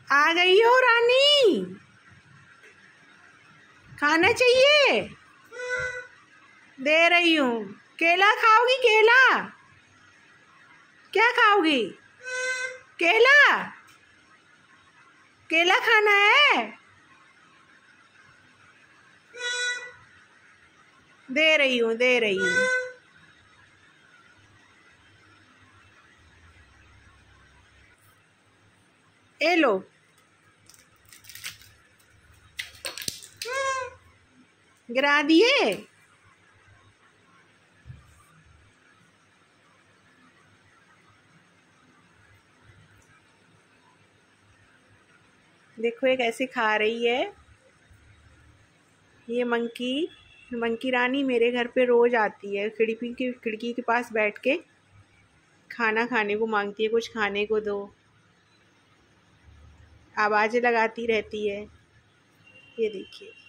आ गई हो रानी, खाना चाहिए? दे रही हूँ। केला खाओगी? केला क्या खाओगी? केला, केला खाना है? दे रही हूँ, दे रही हूँ। ए लो। गिरा दिए? देखो ये कैसे खा रही है। ये मंकी रानी मेरे घर पे रोज आती है, खिड़की के पास बैठ के खाना खाने को मांगती है, कुछ खाने को दो, आवाजें लगाती रहती है। ये देखिए।